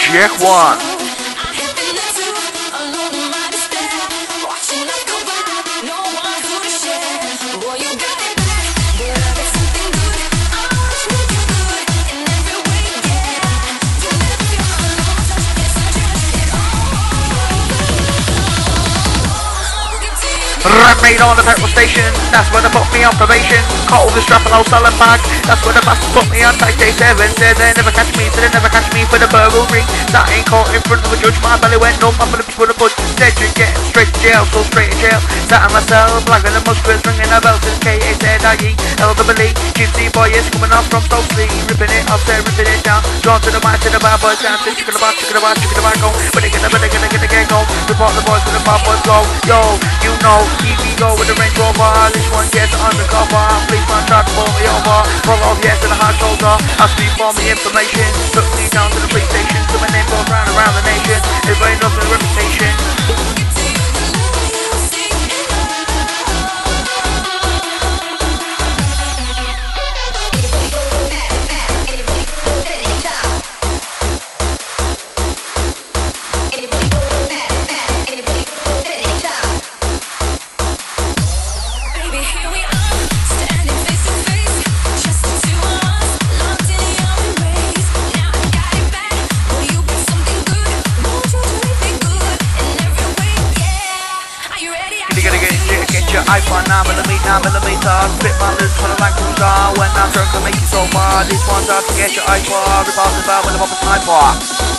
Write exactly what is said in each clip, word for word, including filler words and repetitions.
Check one. Made on the petrol station, that's where they put me on probation. Caught all the strap and I'll sell it back. That's where the bastards put me on tight day seven. Said they never catch me, so they never catch me for the burglary. That ain't caught in front of a judge, my belly went numb. I'm gonna be put a bunch dead and getting straight to jail, so straight to jail. Sat on myself, blagging the mushrooms, ringing a bell since K A said I E L W E. Gypsy boy is coming off from Stoke Street, ripping it off, said ripping it down. Drawn to the mic, to the bad boys, dancing, chicken about, chicken about, chicken about, go. But they gonna, but they gonna, gonna get go. Report the boys with the bad boys go. Yo, you know, T V go with the Range Rover. This one gets undercover. Please man try to pull me over. Pull off yes to the hard shoulder. Ask me for me information. Took me down to the police station. So my name goes round and round the nation. Everybody knows my reputation. iPhone nine millimeter, nine millimeter. Spit my lips for the Land Cruiser. When I'm drunk, I make it so far. This one's out to get your iPod. Rip off the bar with a pop a sniper.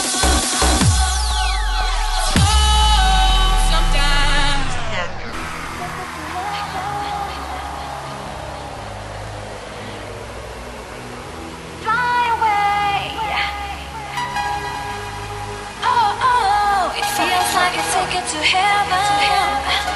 To heaven.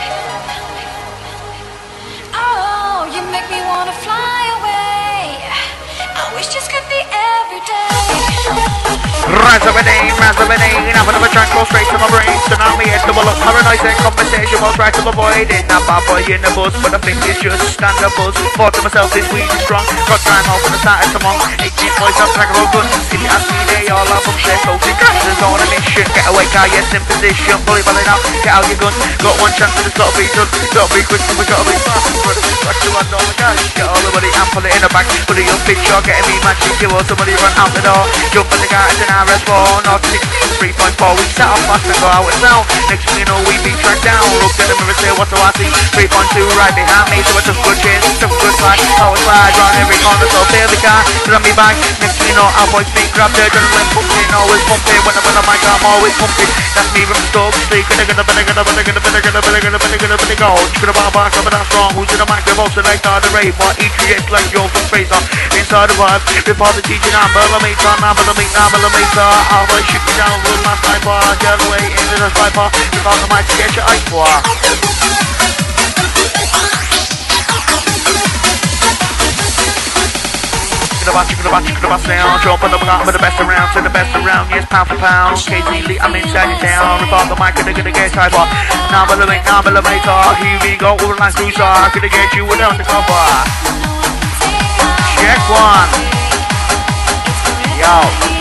Oh, you make me wanna fly away. I wish this could be every day. Rise of a name, rise of a name. Enough of a track goes straight to my brain. Tsunami and double up paradise and conversation will try to avoid it. Not bad boy in the bus, but I think it's just stand up buzz. Thought to myself this week is strong. Got time out for the start of tomorrow. eighteen boys up track of guns. If you ask me, they all have from shit. So the gangsters on a mission. Get away, car, yes, in position. Bully belly now, get out your gun. Got one chance and it's gotta be done. Gotta be quick, we gotta be fast. Got to run all the guys. Get all the money and pull it in the back. Put it up, bitch, you're getting me magic. You want somebody run out the door. Jump on the guy, it's an R S four. Not six, three point four. We set off fast and go out now. Next thing you know, we be tracked down. Look at the mirror, say, what do I see? three point two right behind me. So I just good chase, some good slide. Power slide, round every corner, so feel the car. Get on me back. Next thing you know, our boys feet grab the adrenaline pumping. Always pumping. When I'm on the mic, I'm always pumping. That's me from the stove. Sleep, gonna, gonna, gonna, gonna, gonna, gonna, gonna, gonna, gonna, gonna, gonna, gonna, gonna, go. Gonna bar bar, coming out strong. Who's in the mic? They're both the night of the rave. But each creates like Joe from Space off. Inside the vibe, before the teaching, I'm millimeter, nine millimeter, nine millimeter. I'll boys shoot me down with my sniper. Get away into the sniper. Without the mic to get your ice for. Chicken about, chicken about sound. Jump on the block with the best around, to the best around, yes, pound for pound. K Z Lee, I'm inside your town. Rip off the mic, gonna gonna get type of nine millimeter, nine millimeter. Here we go, with a Land Cruiser. Gonna get you with undercover. Check one. Yo.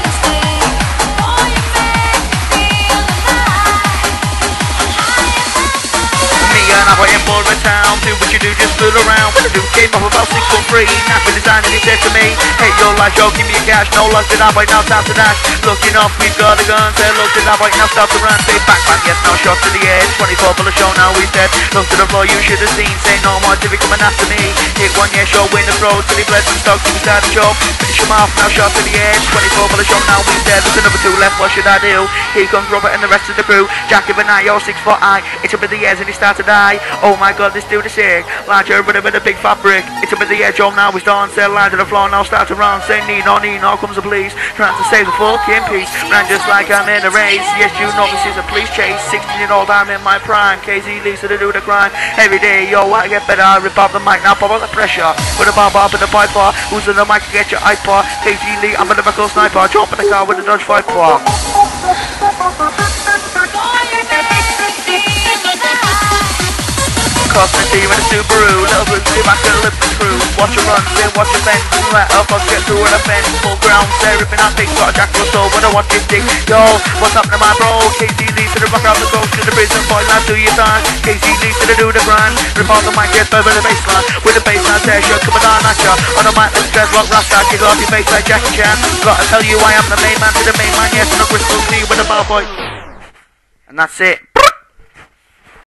And I'm waiting for a town. Do what you do, just fool around. When I do came off about six foot three. Nothing designing it said to me, hey yo life, yo give me a cash. No love did I bite, now time to dash. Looking off, we've got a gun. Say look did I bite, now stop to run. Say back back, yes, now shot to the edge. twenty-four for the show, now we said. Look to the floor, you should have seen. Say no more till he coming after me. Hit one, yeah, show win the throw. Till he bled some stock, till he started to choke. Finish him off, now shot to the edge. twenty-four for the show, now we said. There's another two left, what should I do? Here comes Robert and the rest of the crew. Jack of a night, yo, six foot high. It's up in the ears and he started to die. Oh my god, this dude is sick. Larger with a bit of big fat brick. It's up at the edge, oh now he's done. Say line to the floor, now start to run. Say Nino, Nino, comes the police. Trying to save the fucking peace. Ran just like I'm in a race. Yes, you know this is a police chase. sixteen year old, I'm in my prime. K Z Lee, so they do the crime. Every day, yo, I get better. I rip off the mic, now pop out the pressure. With a bar bar in the pipe bar. Who's in the mic to get your iPod? K Z Lee, I'm a lyrical sniper. Jump in the car with a Dodge five bar. Cosmic team in a Subaru, little Bruce, stay back and lift the crew. Watch her run, then watch her bend, and let her boss get through and a bend. Full ground, stay ripping out things, got a Jack Russell, when I watch it dig. Yo, what's happening my bro? K C Lee to the rock out the coast to the prison, boy, now do your time. K C Lee to the do the grind, rip on the mic, get over the baseline. With the baseline session, coming down at ya. On the mic, let's dread rock, rasta, kick off your face like Jackie Chan. Gotta tell you I am the main man to the main man, yes, and a Bristol C with the bellboy. And that's it.